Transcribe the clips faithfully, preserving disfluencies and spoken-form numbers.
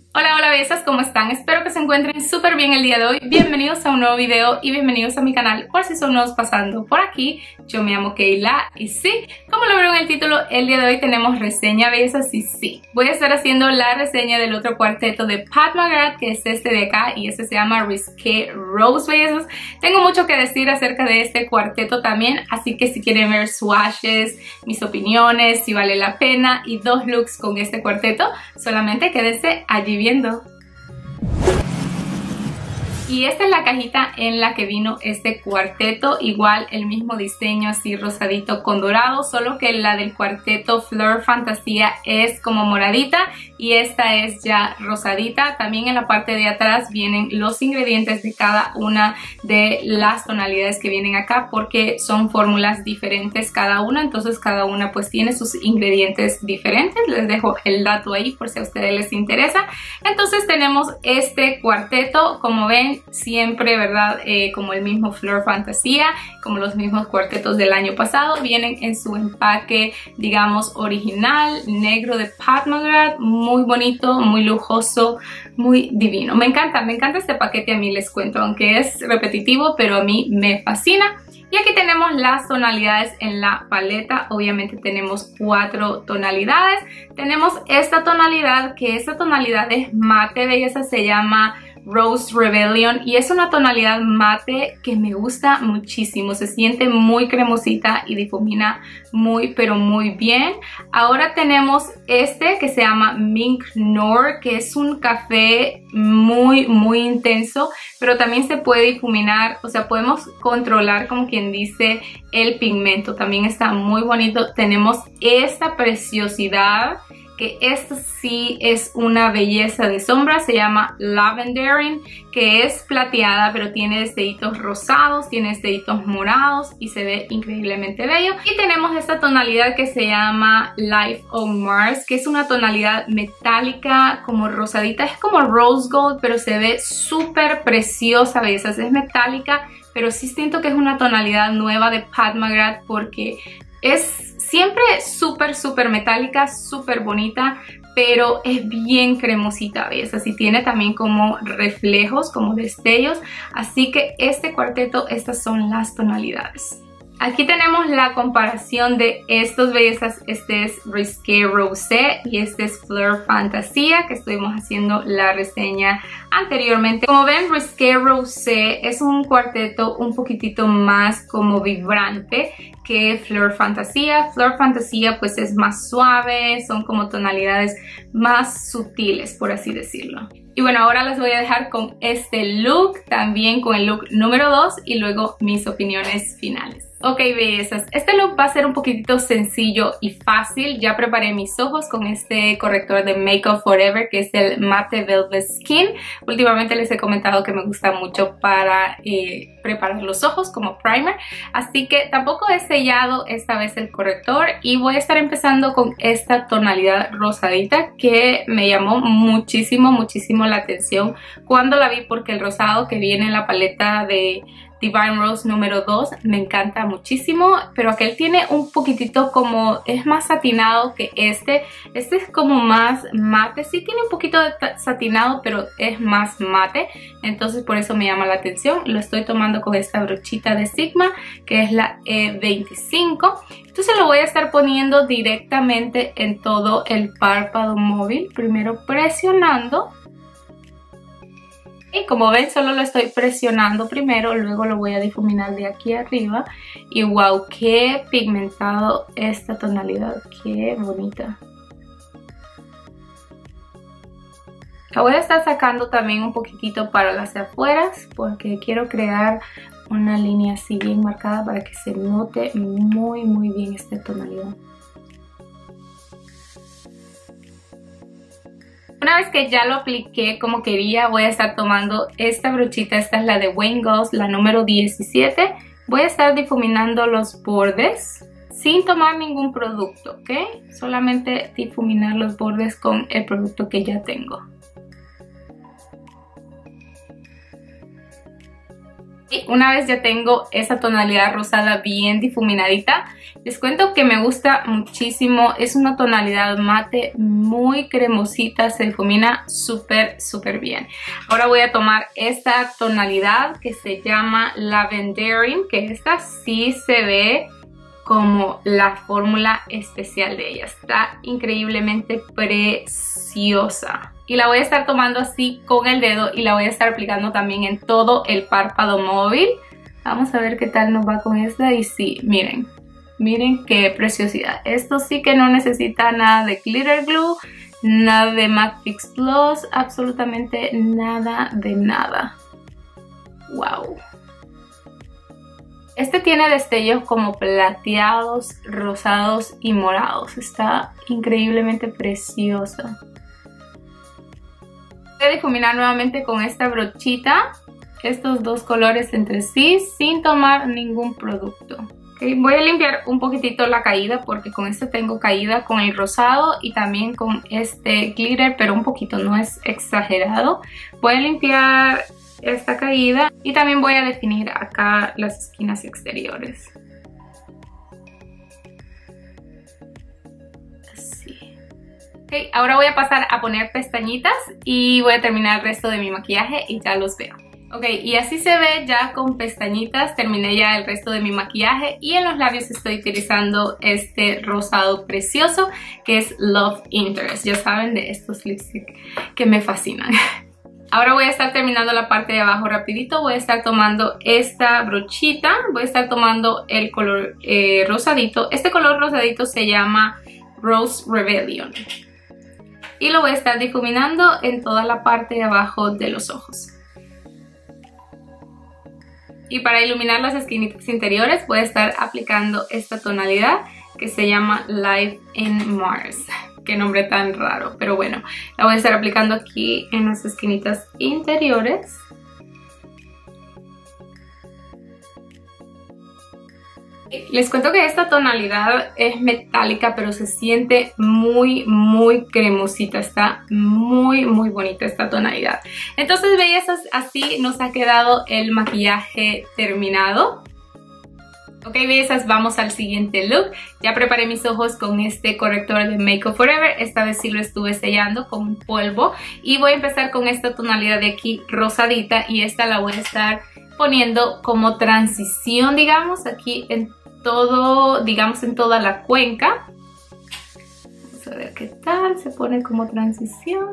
Hola, hola bellezas, ¿cómo están? Espero que se encuentren súper bien el día de hoy. Bienvenidos a un nuevo video y bienvenidos a mi canal por si son nuevos pasando por aquí. Yo me llamo Keila y sí, como lo vieron en el título, el día de hoy tenemos reseña bellezas y sí. Voy a estar haciendo la reseña del otro cuarteto de Pat McGrath, que es este de acá, y este se llama Risqué Rose bellezas. Tengo mucho que decir acerca de este cuarteto también, así que si quieren ver swatches, mis opiniones, si vale la pena y dos looks con este cuarteto, solamente quédense allí viendo. Y esta es la cajita en la que vino este cuarteto, igual el mismo diseño así rosadito con dorado, solo que la del cuarteto Fleur Fantasía es como moradita y esta es ya rosadita. También en la parte de atrás vienen los ingredientes de cada una de las tonalidades que vienen acá, porque son fórmulas diferentes cada una, entonces cada una pues tiene sus ingredientes diferentes. Les dejo el dato ahí por si a ustedes les interesa. Entonces tenemos este cuarteto, como ven, siempre, ¿verdad? Eh, como el mismo Fleur Fantasía, como los mismos cuartetos del año pasado, vienen en su empaque, digamos, original, negro de Pat McGrath, muy bonito, muy lujoso, muy divino. Me encanta, me encanta este paquete, a mí les cuento, aunque es repetitivo, pero a mí me fascina. Y aquí tenemos las tonalidades en la paleta. Obviamente tenemos cuatro tonalidades. Tenemos esta tonalidad, que esta tonalidad es mate, belleza, se llama Rose Rebellion y es una tonalidad mate que me gusta muchísimo. Se siente muy cremosita y difumina muy pero muy bien. Ahora tenemos este que se llama Mink Noir, que es un café muy muy intenso, pero también se puede difuminar, o sea, podemos controlar, como quien dice, el pigmento. También está muy bonito. Tenemos esta preciosidad, que esta sí es una belleza de sombra, se llama Lavendering, que es plateada pero tiene destellitos rosados, tiene destellitos morados y se ve increíblemente bello. Y tenemos esta tonalidad que se llama Life on Mars, que es una tonalidad metálica como rosadita, es como rose gold, pero se ve súper preciosa, bellezas. Es metálica, pero sí siento que es una tonalidad nueva de Pat McGrath porque es siempre súper súper metálica, súper bonita, pero es bien cremosita, ¿ves? Así tiene también como reflejos, como destellos. Así que este cuarteto, estas son las tonalidades. Aquí tenemos la comparación de estos bellezas. Este es Risqué Rosé y este es Fleur Fantasía, que estuvimos haciendo la reseña anteriormente. Como ven, Risqué Rosé es un cuarteto un poquitito más como vibrante que Fleur Fantasía. Fleur Fantasía pues es más suave, son como tonalidades más sutiles, por así decirlo. Y bueno, ahora les voy a dejar con este look, también con el look número dos y luego mis opiniones finales. Ok, bellezas, este look va a ser un poquitito sencillo y fácil. Ya preparé mis ojos con este corrector de Make Up For Ever, que es el Matte Velvet Skin. Últimamente les he comentado que me gusta mucho para eh, preparar los ojos como primer. Así que tampoco he sellado esta vez el corrector y voy a estar empezando con esta tonalidad rosadita que me llamó muchísimo, muchísimo la atención cuando la vi, porque el rosado que viene en la paleta de Divine Rose número dos me encanta muchísimo, pero aquel tiene un poquitito como, es más satinado que este. Este es como más mate, sí tiene un poquito de satinado, pero es más mate, entonces por eso me llama la atención. Lo estoy tomando con esta brochita de Sigma, que es la E veinticinco. Entonces lo voy a estar poniendo directamente en todo el párpado móvil, primero presionando. Y como ven, solo lo estoy presionando primero, luego lo voy a difuminar de aquí arriba. Y wow, qué pigmentado esta tonalidad, qué bonita. La voy a estar sacando también un poquitito para las afueras, porque quiero crear una línea así bien marcada para que se note muy muy bien esta tonalidad. Una vez que ya lo apliqué como quería, voy a estar tomando esta brochita. Esta es la de Wayne Goss, la número diecisiete. Voy a estar difuminando los bordes sin tomar ningún producto, ¿ok? Solamente difuminar los bordes con el producto que ya tengo. Y una vez ya tengo esa tonalidad rosada bien difuminadita, les cuento que me gusta muchísimo. Es una tonalidad mate muy cremosita, se difumina súper súper bien. Ahora voy a tomar esta tonalidad que se llama Lavendering, que esta sí se ve como la fórmula especial de ella. Está increíblemente preciosa. Y la voy a estar tomando así con el dedo y la voy a estar aplicando también en todo el párpado móvil. Vamos a ver qué tal nos va con esta. Y sí, miren, miren qué preciosidad. Esto sí que no necesita nada de glitter glue, nada de MAC Fix Plus, absolutamente nada de nada. Wow. Este tiene destellos como plateados, rosados y morados. Está increíblemente preciosa. Voy a difuminar nuevamente con esta brochita estos dos colores entre sí sin tomar ningún producto. Okay, voy a limpiar un poquitito la caída porque con este tengo caída con el rosado y también con este glitter, pero un poquito, no es exagerado. Voy a limpiar esta caída y también voy a definir acá las esquinas exteriores. Así. Okay, ahora voy a pasar a poner pestañitas y voy a terminar el resto de mi maquillaje y ya los veo. Ok, y así se ve ya con pestañitas. Terminé ya el resto de mi maquillaje y en los labios estoy utilizando este rosado precioso que es Love Interest. Ya saben, de estos lipsticks que me fascinan. Ahora voy a estar terminando la parte de abajo rapidito. Voy a estar tomando esta brochita. Voy a estar tomando el color eh, rosadito. Este color rosadito se llama Rose Rebellion. Y lo voy a estar difuminando en toda la parte de abajo de los ojos. Y para iluminar las esquinitas interiores voy a estar aplicando esta tonalidad que se llama Life in Mars. Qué nombre tan raro, pero bueno, la voy a estar aplicando aquí en las esquinitas interiores. Les cuento que esta tonalidad es metálica, pero se siente muy, muy cremosita. Está muy, muy bonita esta tonalidad. Entonces, bellezas, así nos ha quedado el maquillaje terminado. Ok, bellezas, vamos al siguiente look. Ya preparé mis ojos con este corrector de Make Up For Ever. Esta vez sí lo estuve sellando con polvo. Y voy a empezar con esta tonalidad de aquí rosadita. Y esta la voy a estar poniendo como transición, digamos, aquí en todo, digamos, en toda la cuenca. Vamos a ver qué tal. Se pone como transición.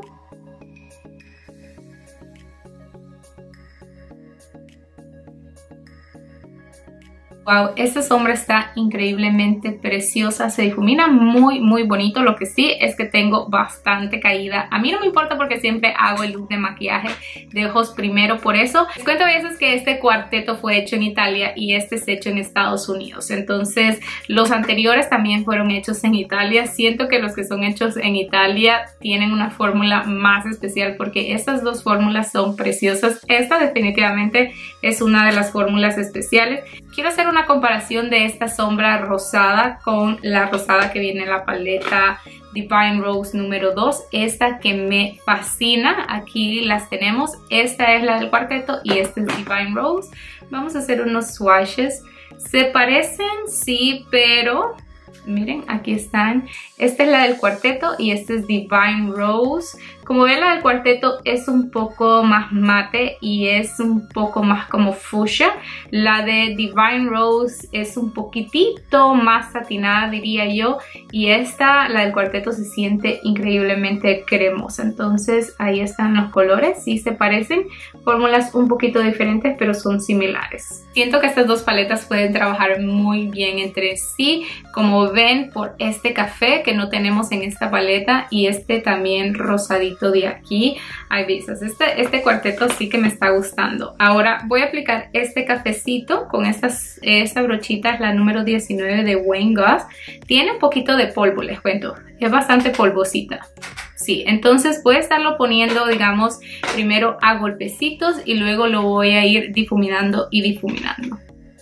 Wow, esta sombra está increíblemente preciosa, se difumina muy muy bonito. Lo que sí es que tengo bastante caída. A mí no me importa porque siempre hago el look de maquillaje de ojos primero, por eso. Les cuento a veces que este cuarteto fue hecho en Italia y este es hecho en Estados Unidos. Entonces los anteriores también fueron hechos en Italia. Siento que los que son hechos en Italia tienen una fórmula más especial porque estas dos fórmulas son preciosas. Esta definitivamente es una de las fórmulas especiales. Quiero hacer una comparación de esta sombra rosada con la rosada que viene en la paleta Divine Rose número dos. Esta que me fascina, aquí las tenemos. Esta es la del cuarteto y esta es Divine Rose. Vamos a hacer unos swatches. Se parecen, sí, pero miren, aquí están. Esta es la del cuarteto y esta es Divine Rose. Como ven, la del cuarteto es un poco más mate y es un poco más como fuchsia. La de Divine Rose es un poquitito más satinada, diría yo. Y esta, la del cuarteto, se siente increíblemente cremosa. Entonces ahí están los colores. Sí se parecen. Fórmulas un poquito diferentes, pero son similares. Siento que estas dos paletas pueden trabajar muy bien entre sí. Como ven, por este café que no tenemos en esta paleta y este también rosadito de aquí. Hay vistas, este, este cuarteto sí que me está gustando. Ahora voy a aplicar este cafecito con estas, esta brochita, es la número diecinueve de Wayne Goss. Tiene un poquito de polvo, les cuento, es bastante polvosita. Sí, entonces voy a estarlo poniendo, digamos, primero a golpecitos y luego lo voy a ir difuminando y difuminando.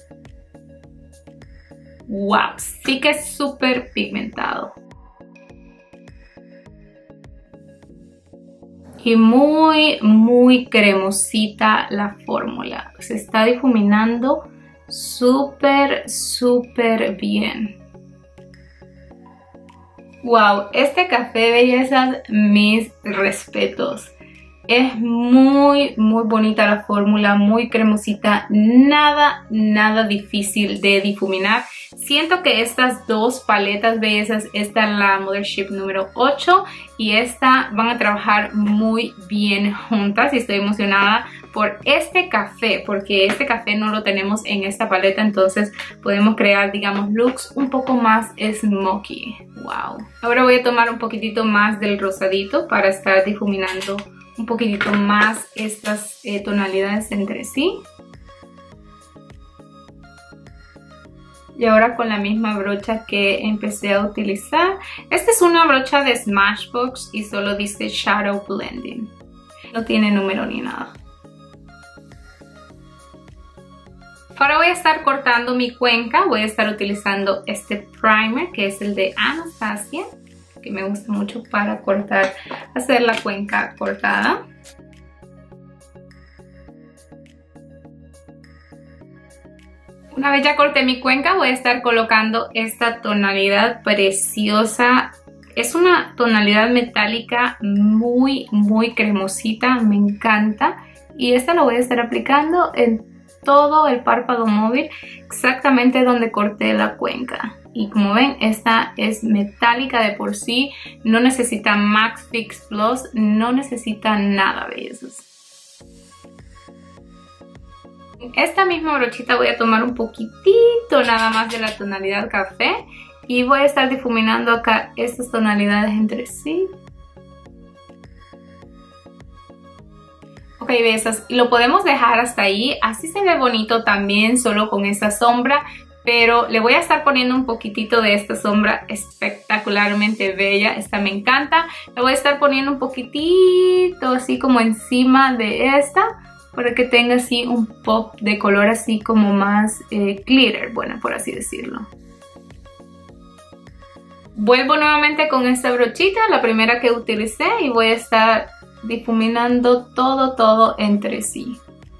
Wow, sí que es súper pigmentado. y muy muy cremosita la fórmula. Se está difuminando súper súper bien. Wow, este café bellezas, mis respetos. Es muy muy bonita la fórmula, muy cremosita, nada nada difícil de difuminar. Siento que estas dos paletas bellezas, esta es la Mothership número ocho y esta, van a trabajar muy bien juntas y estoy emocionada por este café, porque este café no lo tenemos en esta paleta, entonces podemos crear, digamos, looks un poco más smoky. Wow. Ahora voy a tomar un poquitito más del rosadito para estar difuminando un poquitito más estas eh, tonalidades entre sí. Y ahora con la misma brocha que empecé a utilizar. Esta es una brocha de Smashbox y solo dice Shadow Blending. No tiene número ni nada. Ahora voy a estar cortando mi cuenca. Voy a estar utilizando este primer que es el de Anastasia, que me gusta mucho para cortar, hacer la cuenca cortada. Una vez ya corté mi cuenca, voy a estar colocando esta tonalidad preciosa. Es una tonalidad metálica muy, muy cremosita, me encanta. Y esta lo voy a estar aplicando en todo el párpado móvil, exactamente donde corté la cuenca. Y como ven, esta es metálica de por sí, no necesita Max Fix Plus, no necesita nada de eso. Esta misma brochita voy a tomar un poquitito nada más de la tonalidad café y voy a estar difuminando acá estas tonalidades entre sí. Ok, besas, lo podemos dejar hasta ahí, así se ve bonito también solo con esa sombra, pero le voy a estar poniendo un poquitito de esta sombra espectacularmente bella, esta me encanta. Le voy a estar poniendo un poquitito así como encima de esta, para que tenga así un pop de color así como más eh, glitter, bueno, por así decirlo. Vuelvo nuevamente con esta brochita, la primera que utilicé, y voy a estar difuminando todo, todo entre sí.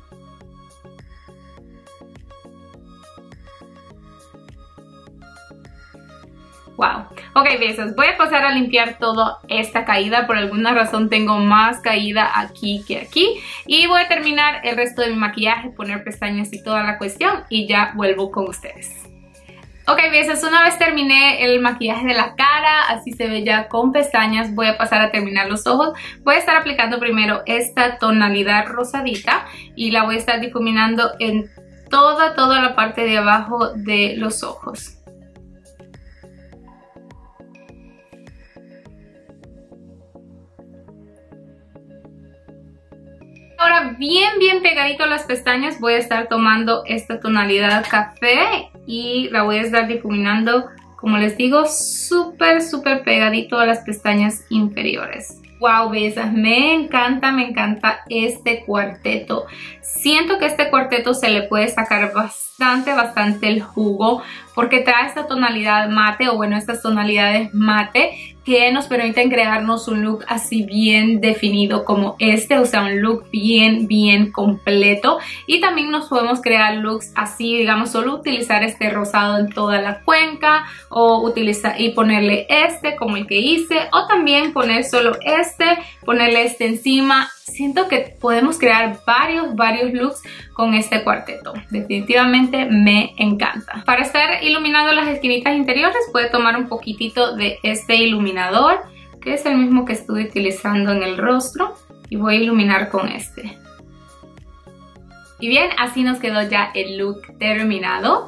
Wow. Ok, besos. Voy a pasar a limpiar toda esta caída. Por alguna razón tengo más caída aquí que aquí. Y voy a terminar el resto de mi maquillaje, poner pestañas y toda la cuestión. Y ya vuelvo con ustedes. Ok, besos. Una vez terminé el maquillaje de la cara, así se ve ya con pestañas, voy a pasar a terminar los ojos. Voy a estar aplicando primero esta tonalidad rosadita y la voy a estar difuminando en toda, toda la parte de abajo de los ojos. Ahora bien bien pegadito a las pestañas voy a estar tomando esta tonalidad café y la voy a estar difuminando, como les digo, súper súper pegadito a las pestañas inferiores. Wow, besas, me encanta, me encanta este cuarteto. Siento que este cuarteto se le puede sacar bastante, bastante el jugo porque trae esta tonalidad mate, o bueno, estas tonalidades mate que nos permiten crearnos un look así bien definido como este, o sea, un look bien, bien completo. Y también nos podemos crear looks así, digamos, solo utilizar este rosado en toda la cuenca o utilizar y ponerle este como el que hice, o también poner solo este, ponerle este encima. Siento que podemos crear varios, varios looks con este cuarteto. Definitivamente me encanta. Para estar iluminando las esquinitas interiores, puede tomar un poquitito de este iluminador, que es el mismo que estuve utilizando en el rostro, y voy a iluminar con este. Y bien, así nos quedó ya el look terminado.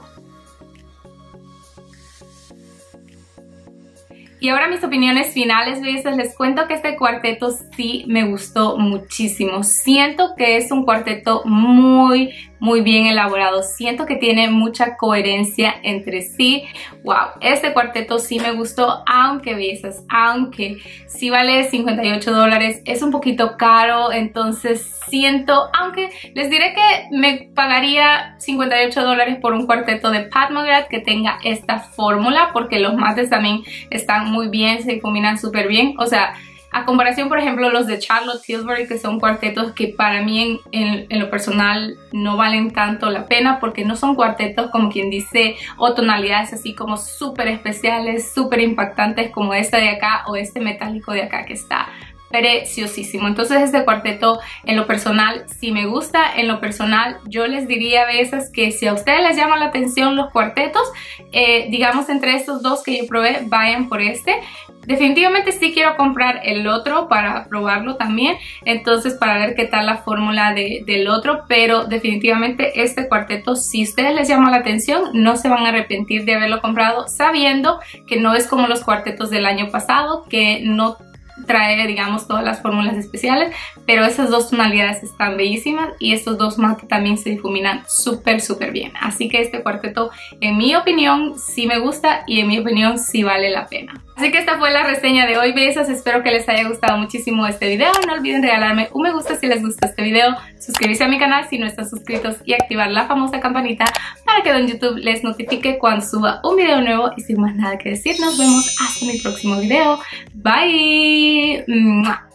Y ahora mis opiniones finales, besas. Les cuento que este cuarteto sí me gustó muchísimo. Siento que es un cuarteto muy, muy bien elaborado. Siento que tiene mucha coherencia entre sí. Wow, este cuarteto sí me gustó, aunque besas, aunque sí vale cincuenta y ocho dólares. Es un poquito caro, entonces siento, aunque les diré que me pagaría cincuenta y ocho dólares por un cuarteto de Pat McGrath que tenga esta fórmula, porque los mates también están muy bien, se combinan súper bien. O sea, A comparación, por ejemplo, los de Charlotte Tilbury, que son cuartetos que para mí en, en, en lo personal no valen tanto la pena, porque no son cuartetos como quien dice, o tonalidades así como súper especiales, súper impactantes como este de acá o este metálico de acá que está preciosísimo. Entonces este cuarteto en lo personal sí me gusta. En lo personal yo les diría a veces que si a ustedes les llama la atención los cuartetos, eh, digamos entre estos dos que yo probé, vayan por este. Definitivamente sí quiero comprar el otro para probarlo también, entonces para ver qué tal la fórmula de, del otro, pero definitivamente este cuarteto, si a ustedes les llama la atención, no se van a arrepentir de haberlo comprado, sabiendo que no es como los cuartetos del año pasado, que no trae, digamos, todas las fórmulas especiales, pero esas dos tonalidades están bellísimas y estos dos mate también se difuminan súper súper bien. Así que este cuarteto, en mi opinión, sí me gusta y en mi opinión sí vale la pena. Así que esta fue la reseña de hoy, besas. Espero que les haya gustado muchísimo este video. No olviden regalarme un me gusta si les gustó este video, suscribirse a mi canal si no están suscritos y activar la famosa campanita para que en YouTube les notifique cuando suba un video nuevo. Y sin más nada que decir, nos vemos hasta mi próximo video. Bye.